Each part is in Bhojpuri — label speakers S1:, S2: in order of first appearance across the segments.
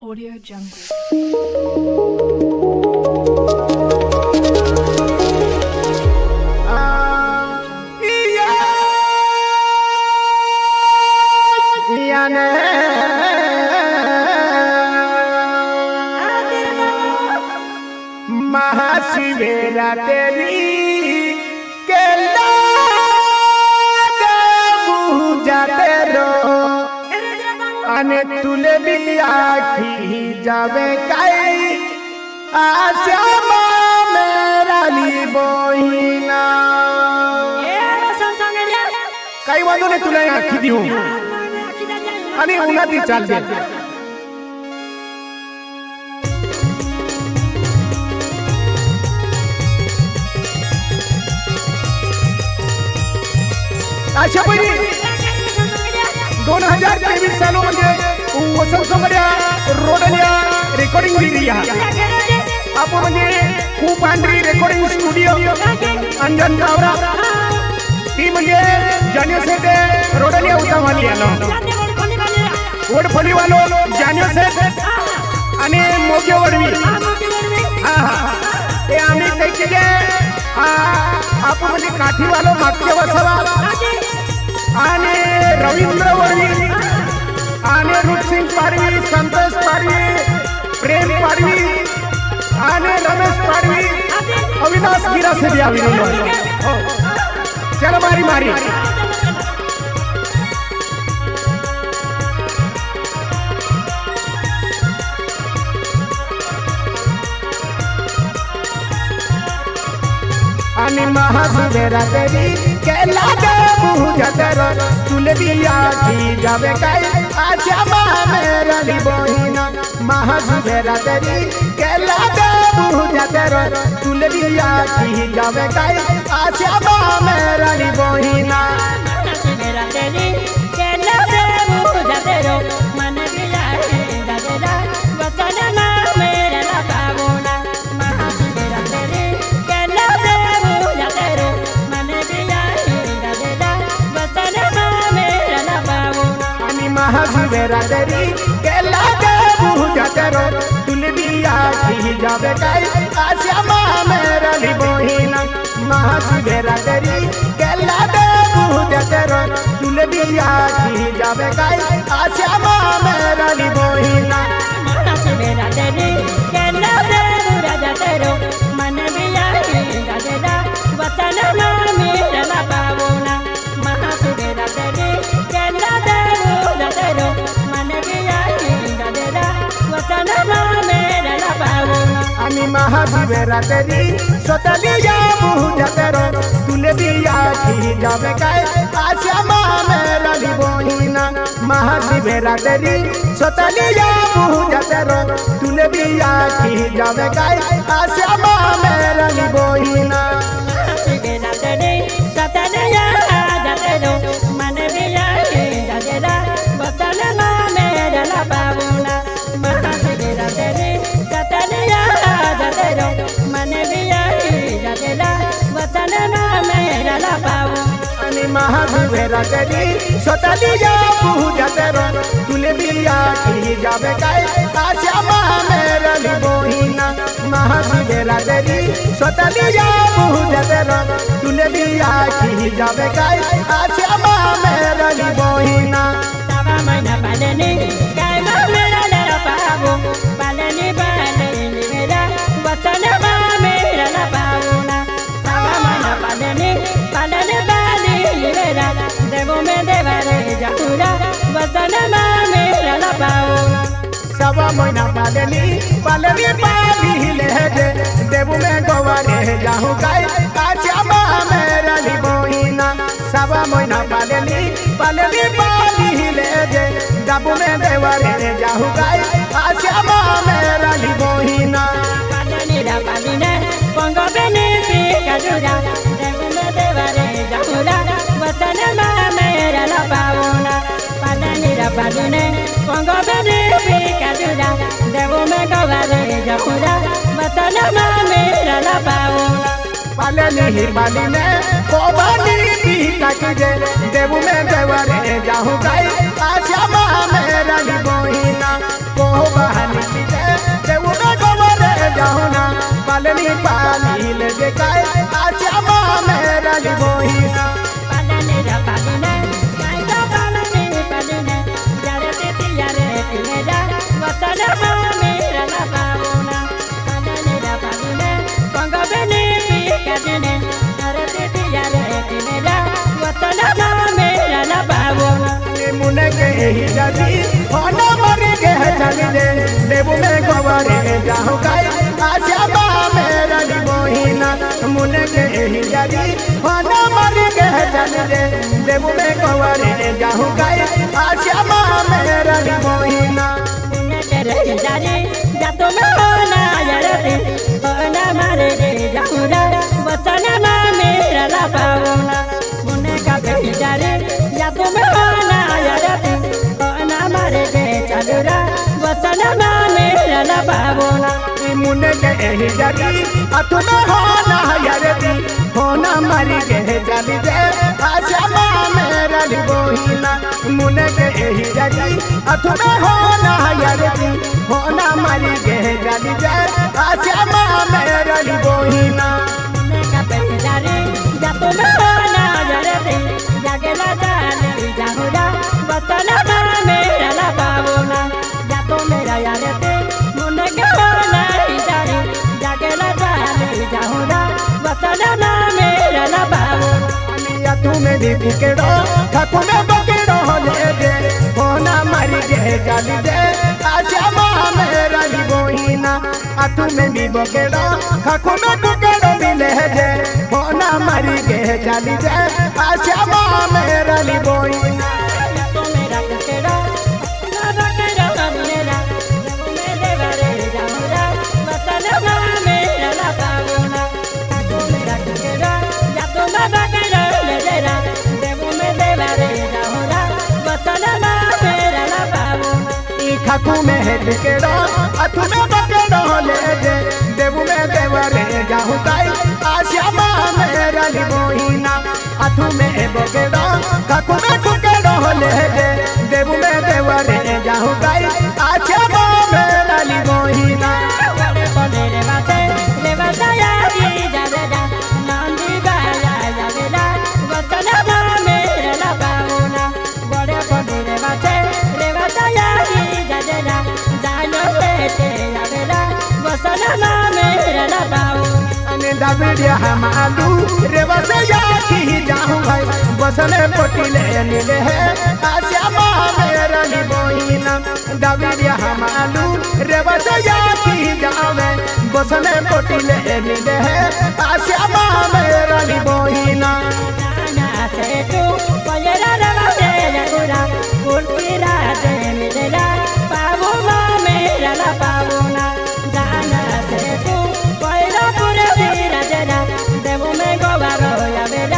S1: Audio Jungle.
S2: महाशिवेरा तेरी के जाते रो अने तुले भी आखी जावे काई आश्यामा मेरा ली बोहिना काही वांदो नाही तुला आखी देऊ आणि उन्हाती चालते अशा पहिली 2023 सालामध्ये वसंत सोंगड्या रोडल्या रेकॉर्डिंग एरिया आपण म्हणजे खूप आंध्री रेकॉर्डिंग स्टुडिओ अंजन गावरा ती म्हणजे जानियो सेट रोडल्या उतावाली आलो वडफली वालो जानियो सेट आणि मोगे वडवी ते आम्ही त्याचे आपण म्हणजे काठी वालो मागच्या वसावा आणि रवींद्र वडवी आणि रुपसिंग पाडवी संतोष पाडवी प्रेम पाडवी आणि रमेश पाडवी अविनाश गिरासे भी आवी हो चल मारी मारी आणि महाशिवेरा तेरी केला दे पूजा तेरो तुले भी आखी जावे काई आश्यामा मेरा ली बोहिना महाशिवेरा तेरी केला दे पूजा तेरो तुले भी आखी जावे काई आश्यामा मेरा ली बोहिना
S3: महाशिवेरा तेरी केला दे पूजा तेरो मन भी आखी जावे वचन ना मेरा ला पावना महाशिवेरा तेरी केला दे पूजा तेरो मन भी आखी जावे वचन ना मेरा ला पावना
S2: आणि महाशिवेरा तेरी केला दे पूजा तेरो तुले भी आखी जावे काई आश्यामा मेरा ली बोहिना महाशिवेरा तेरी केला दे पूजा तेरो तुले भी आखी जावे काई आश्यामा मेरा ली बोहिना
S3: महाशिवेरा तेरी केला दे पूजा तेरो मन भी आखी जावे वचन ना मेरा ला पावना महाशिवेरा तेरी केला दे पूजा तेरो मन भी आखी जावे वचन ना मेरा ला पावना
S2: आणि महाशिवेरा तेरी स्वतःली या पूजा तेरो तुले भी आखी जावे काई आश्यामा मेरा ली बोहिना महाशिवेरा तेरी स्वतःली या पूजा तेरो तुले भी आखी जावे काई आश्यामा मेरा ली बोहिना
S3: महाशिवेरा तेरी स्वतःली या पूजा तेरो मन भी आखी जावे वचन ना मेरा ला पावना महाशिवेरा तेरी स्वतःली या पूजा तेरो मन भी आखी जावे वचन ना मेरा ला पावना
S2: आणि महाशिवेरा तेरी स्वतःली या पूजा तेरो तुले भी आखी जावे काई आश्यामा मेरा ली बोहिना महाशिवेरा तेरी स्वतःली या पूजा तेरो तुले भी आखी जावे काई आश्यामा मेरा ली बोहिना
S3: सवा महिना पालनी काय मेरा ला पावो पालनी पालनी मेरा वचन ना मेरा ला पावना सवा महिना पालनी पालनी पालनी मेरा देवो में देवा रे जाऊरा वचन ना मेरा ला पावना
S2: सवा महीना पालनी पालनी पाली ले दे देवू में गोवा रे जाहू गाय आश्यामा मेरा ली बोहिना सवा महीना पालनी पालनी पाली ले दे देवू में देवा रे जाहू गाय आश्यामा मेरा ली बोहिना
S3: पालनी रा पालीने पंगो बेनी पीका जुरा देवो में देवा रे जाऊरा वचन ना मेरा ला पावना पालनी रा पालीने पंगो बेनी पीका जुरा देवो में गोवा रे जाऊरा वचन ना मेरा ला पावना
S2: पालनी पालीने कोबानी की काके देवू में देवा रे जाहू गाय आश्यामा मेरा ली बोहिना बहानी देव में गोबर जाऊना पालनी पाली ले गाय आजा माँ मेरा बोहिना
S3: पालने रा पालने कायदा पालने पालने यारे ते यारे मेरा वतन माँ मेरा ना पावना पालने रा पालने पंग बने कजने यारे ते यारे मेरा वतन माँ मेरा ना पावना
S2: मुने के ही जाती होना मरे के चल दे देव में गोबर जाऊं गाय आजा माँ मेरा बोहिना मुने के ही जाती होना मरे के चल दे देव में गोबर जाऊं गाय आजा माँ मेरा बोहिना
S3: मुने तेरे जाने जातो में होना यारे होना मारे जाऊं रा वतन माँ मेरा ना पावना मुने का बेचारे जातो में होना यारे होना मारे चालूरा वतन माँ मेरा ना पावना
S2: मुने के ही जाती अतु में होना यारती होना मरी के चल दे आजा माँ मेरा बोहिना मुने के ही जाती अतु में होना यारती होना मरी के चल दे आजा माँ मेरा बोहिना
S3: मुने का बेचारे जातो में होना यारे जागेला जाने जाहुरा वतन माँ मेरा ना पावना जातो मेरा यारे मुने के होना जाने जागेला जाने जाहुरा वतन माँ मेरा ना पावना
S2: तुम्हें भी बिगड़ो खाकू में बगड़ो ले दे होना मरी के चल दे आजा माँ मेरा बोहिना तुम्हें भी बगड़ो खाकू में बगड़ो मिले दे होना मरी के चल दे आजा माँ मेरा बोहिना
S3: तो मेरा ककेड़ा ना बकेड़ा मेरा जब मेरे बारे जाऊंगा वतन माँ मेरा ना पावना तो मेरा ककेड़ा या तो मैं बकेड़ा ले जरा जब मेरे बारे जाऊंगा वतन माँ मेरा ना पावना
S2: खाकू में है बिगड़ो तुम्हें बगड़ो ले दे देव में देवरे जाऊं गाय आजा माँ मेरा बोहिना तुम्हें बगड़ो खाकू में बगड़ो ले दे देव में देवरे जाऊं गाय आजा माँ मेरा बोहिना
S3: बड़े बड़े रे बाते यारी जावेला नंदी गाया जावेला वतन माँ मेरा ना पावना बड़े बड़े रे बाते यारी जावेला जानो लेते जावेला वतन माँ मेरा ना पावना
S2: दाबिड़िया हम आलू रे बस याकी जाऊं भाई बसने पोटिले नीले है आजा माँ मेरा बोहिना दाबिड़िया हम आलू रे बस याकी जावे बसने पोटिले नीले है आजा माँ मेरा बोहिना
S3: जाना से तू पयरा रवा दे जगुरा उल्टी रात मिलेला पावो माँ मेरा ना पावना जाना से तू पयरा पूरे दीरा जरा देवो में गोबारो या बेला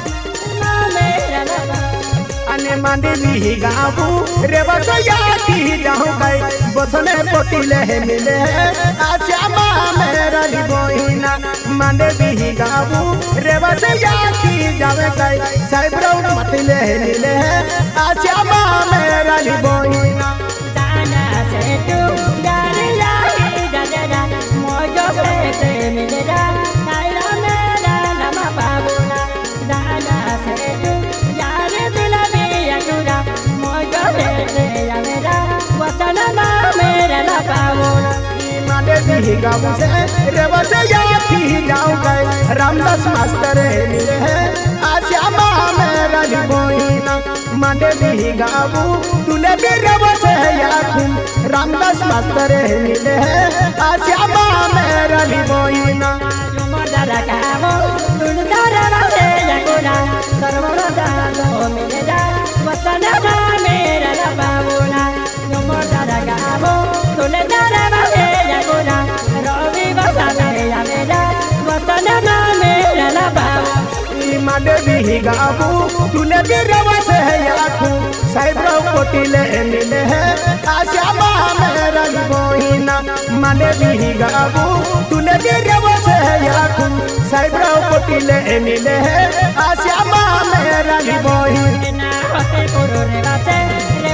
S3: माँ मेरा ना पावना
S2: अने मंदिली गाबू रे बस याकी जाऊं भाई बसने पोटिले मिले है आजा माँ मेरा बोहिना मंदिली गाबू रे बस याकी जावे गाय साइब्रो मतले मिले है आजा माँ मेरा बोहिना
S3: जाना से तू जाने लाही जरा मोजो से मिलेला नाइरा मेरा ना पावना जाना से तू यारे दिला में अगुरा मोजो से मेरा वतन माँ मेरा ना पावना
S2: मंदिली गाबू से रे बस याकी जाऊं गाय रामदास मास्टर मिले है आजा माँ मेरा बोहिना मंदिली गाबू तूने भी रे बस याकी रामदास मास्टर मिले है आजा माँ मेरा बोहिना
S3: मदरा कामो दुनदारा से जगुरा सर्वदा दो मिलेला वतन माँ मेरा ना पावना मदरा कामो दुनदारा से जगुरा रवि बसा मेरा मेरा वतन माँ मेरा ना पावना
S2: मंदिली गाबू तूने भी रे बस याकी साइब्रो पोटिले मिले है आजा माँ मेरा बोहिना मंदिली गाबू तूने भी रे बस याकी साइब्रो पोटिले मिले है आजा माँ मेरा बोहिना
S3: ना होते पुरो रे बाते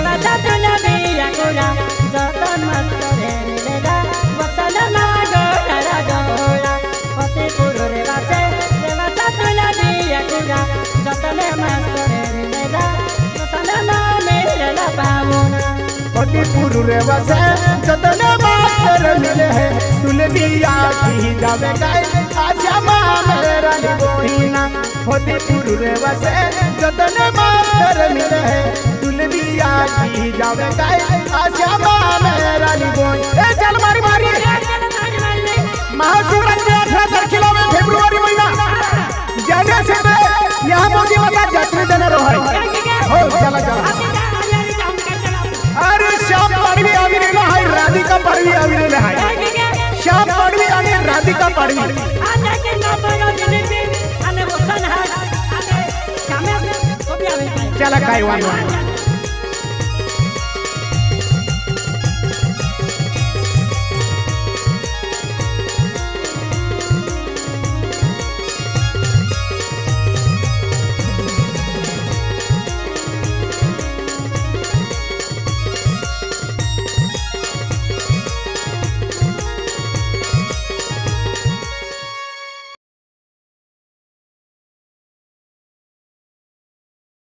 S3: देवाचा तुला बिया कुरा जतन मस्त रे मिलेगा वचन मागोरा जोडा पती पुरु रे वाचे देवाचा तुला बिया कुरा जतन मस्त रे मिलेगा वचन मागोरा पावना
S2: पति पुरु रे वसे जतन मास्टर मिले है तुले बिया की जावे गाय आजा माँ मेरा निबोहिना पति पुरु रे वसे जतन मास्टर मिले है तुले बिया की जावे गाय आजा माँ मेरा निबोही ए चल मारी मारी महाशिवरात्रि 18 तारखेला में फेब्रुवारी महिना जाने से यहाँ मोदी माता यात्री देना रहा हो चला चला अरे श्याम पाडवी आम्ही नेला आहे राधिका पाडवी आम्ही नेला आहे श्याम पाडवी आणि राधिका पाडवी
S3: आता के ना बनो दिली आणि वचन हा आणि कामे सोबी आवे
S2: चला काय वांदो